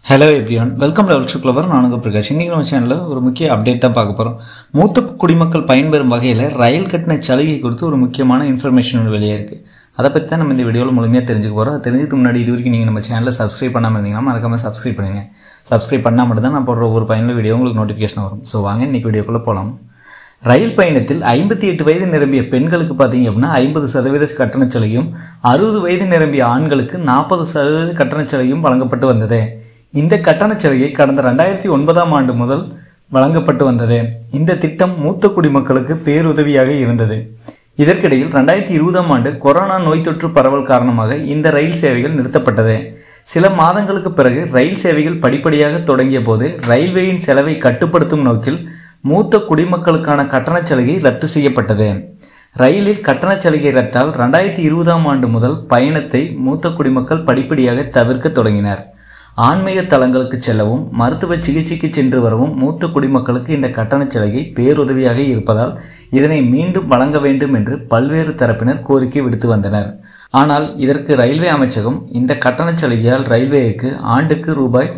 Hello everyone, welcome level to clever. நான் உங்கள் பிரகாஷ். இன்றைக்கி நம்ம சேனலில் ஒரு முக்கிய அப்டேட் தான் பார்க்க போகிறோம். மூத்த குடிமக்கள் பயன்பெறும் வகையில் ரயில் கட்டண சலுகை குறித்து ஒரு முக்கியமான இன்ஃபர்மேஷன் வெளியே இருக்குது. அதை பற்றி தான் நம்ம இந்த வீடியோவில் முழுமையாக தெரிஞ்சுக்க போகிறோம். அது தெரிஞ்சதுக்கு முன்னாடி இது வரைக்கும் நீங்கள் நம்ம சேனலில் சப்ஸ்கிரைப் பண்ணாமல் இருந்தீங்கன்னா மறக்காமல் சப்ஸ்கிரைப் பண்ணுங்கள். சப்ஸ்கிரைப் பண்ணால் மட்டும் தான் நான் போடுற ஒரு பயனுள்ள வீடியோ உங்களுக்கு நோட்டிஃபிகேஷன் வரும். ஸோ வாங்க இன்றைக்கி வீடியோக்குள்ளே போகலாம். ரயில் பயணத்தில் 58 வயது நிரம்பிய பெண்களுக்கு பார்த்தீங்க அப்படின்னா 50% கட்டண சலுகையும், 60 வயது நிரம்பிய ஆண்களுக்கு 40% கட்டண சலுகையும் வழங்கப்பட்டு வந்தது. இந்த கட்டண சலுகை கடந்த 2009ஆம் ஆண்டு முதல் வழங்கப்பட்டு வந்தது. இந்த திட்டம் மூத்த குடிமக்களுக்கு பேருதவியாக இருந்தது. இதற்கிடையில் 2020ஆம் ஆண்டு கொரோனா நோய் தொற்று பரவல் காரணமாக இந்த ரயில் சேவைகள் நிறுத்தப்பட்டது. சில மாதங்களுக்கு பிறகு ரயில் சேவைகள் படிப்படியாக தொடங்கிய போது ரயில்வேயின் செலவை கட்டுப்படுத்தும் நோக்கில் மூத்த குடிமக்களுக்கான கட்டண சலுகை ரத்து செய்யப்பட்டது. ரயிலில் கட்டண சலுகை ரத்தால் 2020ஆம் ஆண்டு முதல் பயணத்தை மூத்த குடிமக்கள் படிப்படியாக தவிர்க்க தொடங்கினர். ஆன்மீக தலங்களுக்கு செல்லவும் மருத்துவ சிகிச்சைக்கு சென்று வரவும் மூத்த குடிமக்களுக்கு இந்த கட்டண சலுகை பேருதவியாக இருப்பதால் இதனை மீண்டும் வழங்க வேண்டும் என்று பல்வேறு தரப்பினர் கோரிக்கை விடுத்து வந்தனர். ஆனால் இதற்கு ரயில்வே அமைச்சகம் இந்த கட்டண சலுகையால் ரயில்வேக்கு ஆண்டுக்கு ரூபாய்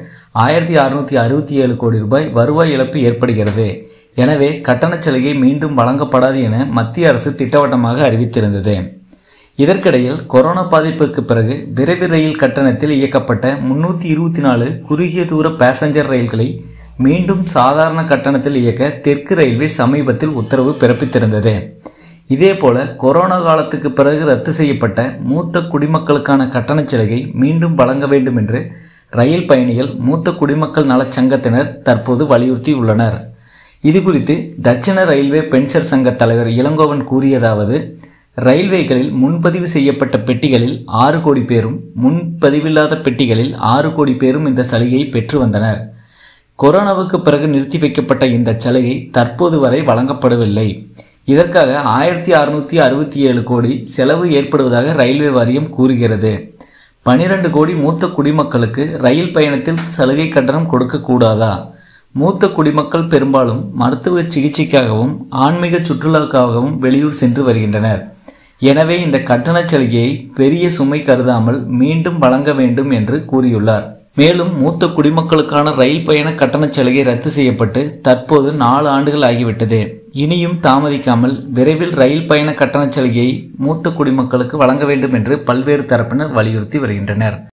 1667 கோடி ரூபாய் வருவாய் இழப்பு ஏற்படுகிறது. எனவே கட்டண சலுகை மீண்டும் வழங்கப்படாது என மத்திய அரசு திட்டவட்டமாக அறிவித்திருந்தது. இதற்கிடையில் கொரோனா பாதிப்புக்கு பிறகு விரைவு ரயில் கட்டணத்தில் இயக்கப்பட்ட 324 குறுகிய தூர பேசஞ்சர் ரயில்களை மீண்டும் சாதாரண கட்டணத்தில் இயக்க தெற்கு ரயில்வே சமீபத்தில் உத்தரவு பிறப்பித்திருந்தது. இதேபோல கொரோனா காலத்துக்கு பிறகு ரத்து செய்யப்பட்ட மூத்த குடிமக்களுக்கான கட்டண சலுகை மீண்டும் வழங்க வேண்டும் என்று ரயில் பயணிகள் மூத்த குடிமக்கள் நல சங்கத்தினர் தற்போது வலியுறுத்தி உள்ளனர். இது குறித்து தட்சிண ரயில்வே பென்ஷர் சங்க தலைவர் இளங்கோவன் கூறியதாவது: ரயில்வேகளில் முன்பதிவு செய்யப்பட்ட பெட்டிகளில் 6 கோடி பேரும், முன்பதிவில்லாத பெட்டிகளில் 6 கோடி பேரும் இந்த சலுகையை பெற்று வந்தனர். கொரோனாவுக்கு பிறகு நிறுத்தி வைக்கப்பட்ட இந்த சலுகை தற்போது வரை வழங்கப்படவில்லை. இதற்காக 1667 கோடி செலவு ஏற்படுவதாக ரயில்வே வாரியம் கூறுகிறது. 12 கோடி மூத்த குடிமக்களுக்கு ரயில் பயணத்தில் சலுகை கட்டணம் கொடுக்க கூடாதா? மூத்த குடிமக்கள் பெரும்பாலும் மருத்துவ சிகிச்சைக்காகவும் ஆன்மீக சுற்றுலாக்காகவும் வெளியூர் சென்று வருகின்றனர். எனவே இந்த கட்டண சலுகையை பெரிய சுமை கருதாமல் மீண்டும் வழங்க வேண்டும் என்று கூறியுள்ளார். மேலும் மூத்த குடிமக்களுக்கான ரயில் பயண கட்டண சலுகை ரத்து செய்யப்பட்டு தற்போது 4 ஆண்டுகள் ஆகிவிட்டது. இனியும் தாமதிக்காமல் விரைவில் ரயில் பயண கட்டண சலுகையை மூத்த குடிமக்களுக்கு வழங்க வேண்டும் என்று பல்வேறு தரப்பினர் வலியுறுத்தி வருகின்றனர்.